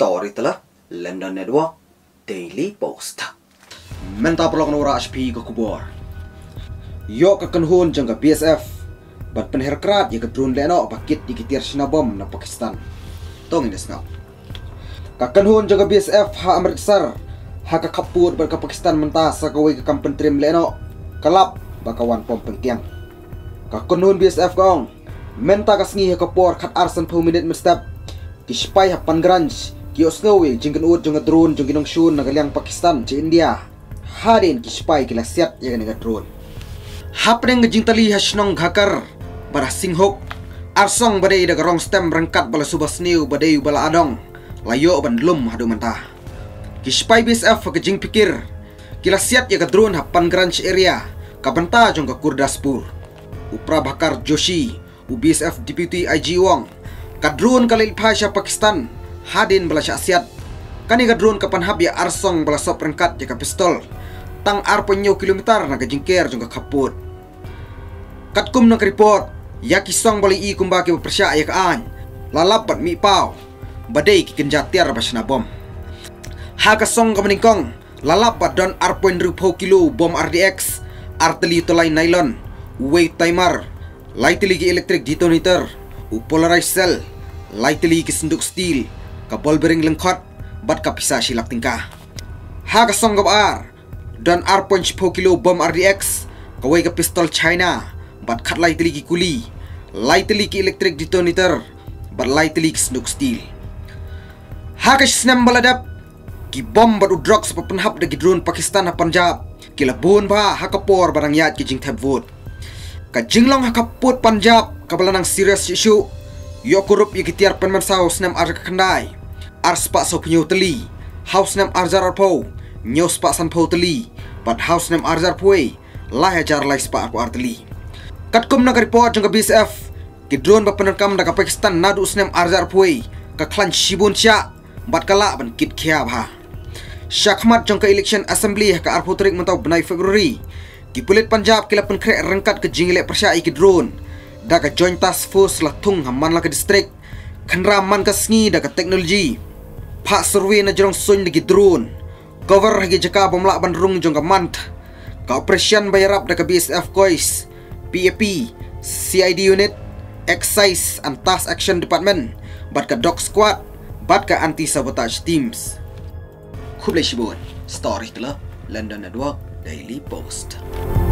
Story telah London Network Daily Post. Menta pelok nora HP ke kubor. Yo ke kenhun jangka BSF. Bat penherkrat ya ke drone leno pakit dikitir sinabom na Pakistan. Tong ini snap. Kakenhun jangka BSF ha Amritsar. Ha ka kapur ber ke Pakistan mentah sakawai ke kampen trim leno. Kalap bakawan pom pengkiang. Kakenhun BSF gong. Menta kasngi ha kapor kat arsan pau minit mestap. Kispai hapan granj kios ngawe jingkan ut jangka drone jangkinong shun nagaliang Pakistan ci India. Hadin kispai kila siat ya nga drone. Hapneng ngejing tali hasnong ghakar bara singhok arsong badai daga rong stem rangkat bala subas new badai bala adong layo bandlum hadu mentah. Kispai BSF ngejing pikir kila siat ya drone hapan granj area kabanta jangka Kurdaspur. Upra Bakar Joshi BSF Deputy IG Wong kadrone kalil pasha Pakistan hadin bala syasiat kani kadrone kapan habya arsong bala sop rengkat jaka pistol tang arponyo kilometer na kajingker jangka kaput katkum na report yaki song bali I kumba ke persya ya kaan lalap bat mi pau badai ki kenjatiar basna bom ha ka song ka meningkong lalap bat don arpoin rupo kilo bom RDX arteli tolai nylon weight timer lightly ki electric detonator polarized cell lightly ki senduk steel ka ball bearing lengkot bat ka pisa silak tingkah ha ka song ar dan R.4 kilo bom RDX kawai ka pistol China bat khat lightly ki kuli lightly ki electric detonator bat lightly ki senduk steel ha ka snam baladap ki bom bat udrok sa papanhap da drone Pakistan na Punjab kilabun ba ha ka por barang yat ki jing tabwood ka jinglong ha ka put Punjab kabala ng serious issue yo korup ikitiar penman saus nam ar kandai ar spa so punyo teli house nam arjar po nyo spa san po teli but house nam arjar poi lah hajar lai spa aku arteli katkum na report jang BSF ki drone ba penerkam da Pakistan nadu snam arjar poi ka klan shibun sya bat kala ban kit khia bha shakmat jang ka election assembly ka arputrik mentau benai Februari ki pulit Punjab kila penkre rengkat ke jingle persya ki drone daga joint task force latung haman la ke distrik khanraman ka sngi daga teknologi pak survey na jrong sun dagi drone cover hagi jaka bomla bandrung jong ka mant ka operation bayarap daga BSF kois PAP CID unit excise and task action department bat ka dog squad bat ka anti sabotage teams khublai shibon story tela London Network Daily Post.